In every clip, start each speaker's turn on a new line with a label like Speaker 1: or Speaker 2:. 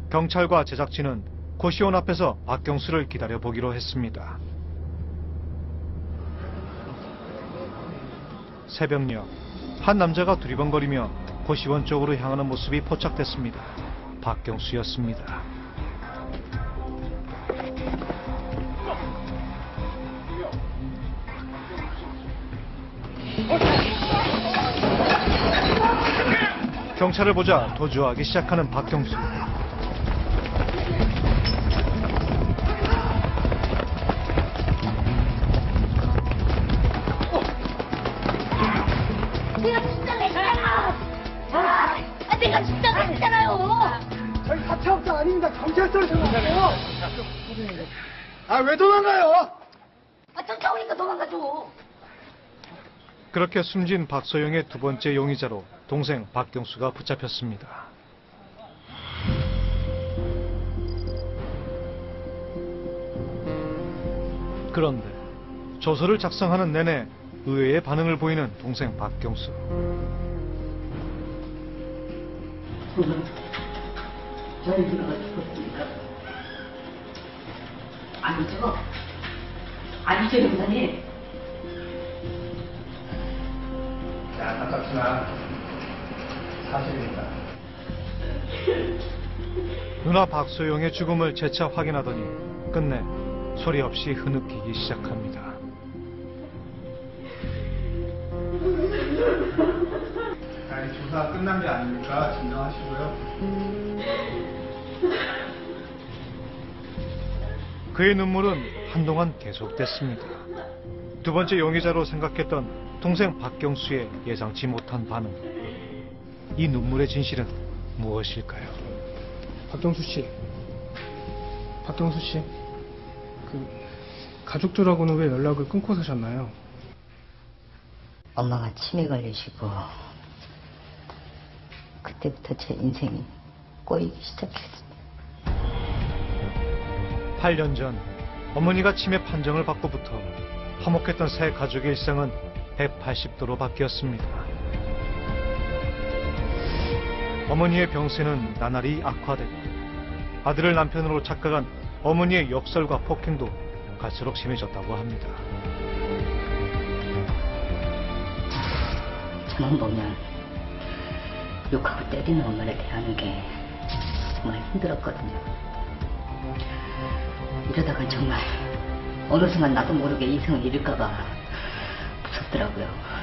Speaker 1: 경찰과 제작진은 고시원 앞에서 박경수를 기다려보기로 했습니다. 새벽녘 한 남자가 두리번거리며 고시원 쪽으로 향하는 모습이 포착됐습니다. 박경수였습니다. 경찰을 보자 도주하기 시작하는 박경수.
Speaker 2: 내가 진짜 했잖아요.
Speaker 3: 저희 가차업자 아닙니다. 경찰서에서 나왔어요. 왜 도망가요?
Speaker 2: 쫓아오니까 도망가죠.
Speaker 1: 그렇게 숨진 박소영의 두 번째 용의자로 동생 박경수가 붙잡혔습니다. 그런데 조서를 작성하는 내내 의외의 반응을 보이는 동생 박경수.
Speaker 2: 저희 누나가 죽었습니까? 아니죠. 아니죠, 형사님.
Speaker 3: 안타깝지만 사실입니다.
Speaker 1: 누나 박소영의 죽음을 재차 확인하더니 끝내 소리 없이 흐느끼기 시작합니다.
Speaker 3: 아니, 조사 끝난 게 아닙니까? 진정하시고요.
Speaker 1: 그의 눈물은 한동안 계속됐습니다. 두 번째 용의자로 생각했던 동생 박경수의 예상치 못한 반응. 이 눈물의 진실은 무엇일까요?
Speaker 4: 박경수 씨, 가족들하고는 왜 연락을 끊고 사셨나요?
Speaker 2: 엄마가 치매 걸리시고 그때부터 제 인생이 꼬이기 시작했습니다.
Speaker 1: 8년 전 어머니가 치매 판정을 받고부터 화목했던 새 가족의 일상은 180도로 바뀌었습니다. 어머니의 병세는 나날이 악화되고 아들을 남편으로 착각한 어머니의 역설과 폭행도 갈수록 심해졌다고 합니다.
Speaker 2: 저만 보면 욕하고 때리는 엄마를 대하는 게 정말 힘들었거든요. 이러다가 정말 어느 순간 나도 모르게 이성을 잃을까봐 무섭더라고요.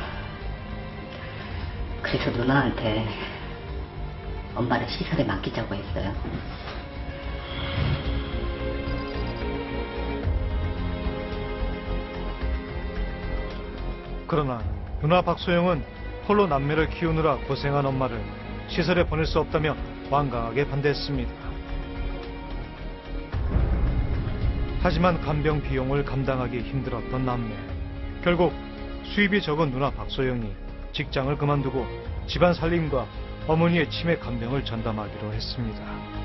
Speaker 2: 그래서 누나한테 엄마를 시설에 맡기자고 했어요.
Speaker 1: 그러나 누나 박소영은 홀로 남매를 키우느라 고생한 엄마를 시설에 보낼 수 없다며 완강하게 반대했습니다. 하지만 간병 비용을 감당하기 힘들었던 남매. 결국 수입이 적은 누나 박소영이 직장을 그만두고 집안 살림과 어머니의 치매 간병을 전담하기로 했습니다.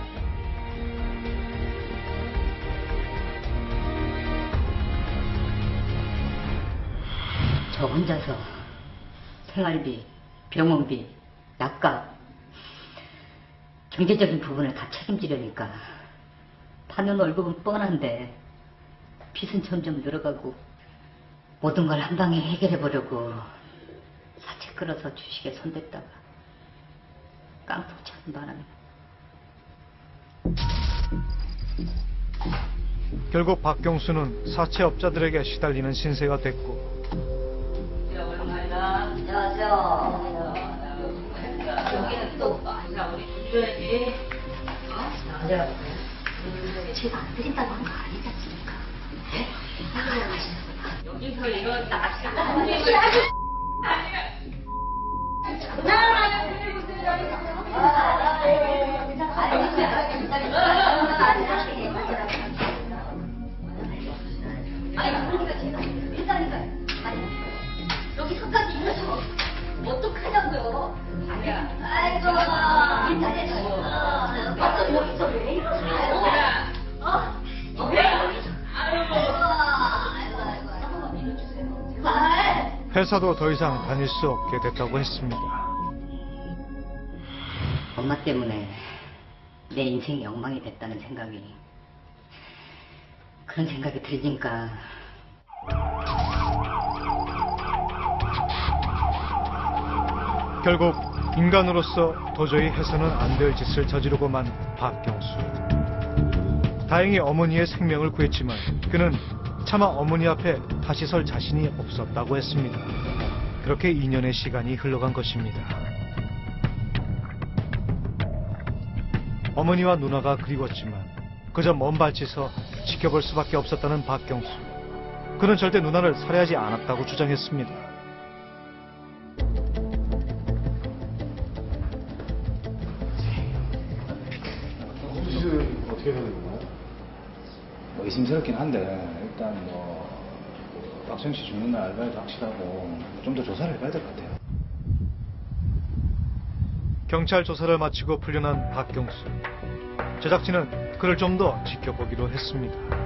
Speaker 2: 저 혼자서 생활비, 병원비, 약값, 경제적인 부분을 다 책임지려니까 받는 월급은 뻔한데 빚은 점점 늘어가고 모든 걸 한 방에 해결해보려고 사채 끌어서 주식에 손댔다가 깡통 차는 바람에
Speaker 1: 결국 박경수는 사채업자들에게 시달리는 신세가 됐고
Speaker 2: 안녕하세요. 여기는 또 우리 줘야지. 제가 안 드린다고 한 거 아니지 않습니까? 여기서 이거 여기 손까지 있어서 어떡하냐고요. 아이고, 여기서 왜 이러세요?
Speaker 1: 회사도 더 이상 다닐 수 없게 됐다고 했습니다.
Speaker 2: 엄마 때문에 내 인생이 엉망이 됐다는 생각이, 그런 생각이 들으니까
Speaker 1: 결국 인간으로서 도저히 해서는 안 될 짓을 저지르고 만 박경수. 다행히 어머니의 생명을 구했지만 그는 차마 어머니 앞에 다시 설 자신이 없었다고 했습니다. 그렇게 2년의 시간이 흘러간 것입니다. 어머니와 누나가 그리웠지만 그저 먼 발치서 지켜볼 수밖에 없었다는 박경수. 그는 절대 누나를 살해하지 않았다고 주장했습니다.
Speaker 5: 수습 어떻게 되는 건가요? 뭐 의심스럽긴 한데 일단 뭐 박수영 씨 죽는 날 알바에도 확실하고 좀 더 조사를 해봐야 될 것 같아요.
Speaker 1: 경찰 조사를 마치고 풀려난 박경수. 제작진은 그를 좀 더 지켜보기로 했습니다.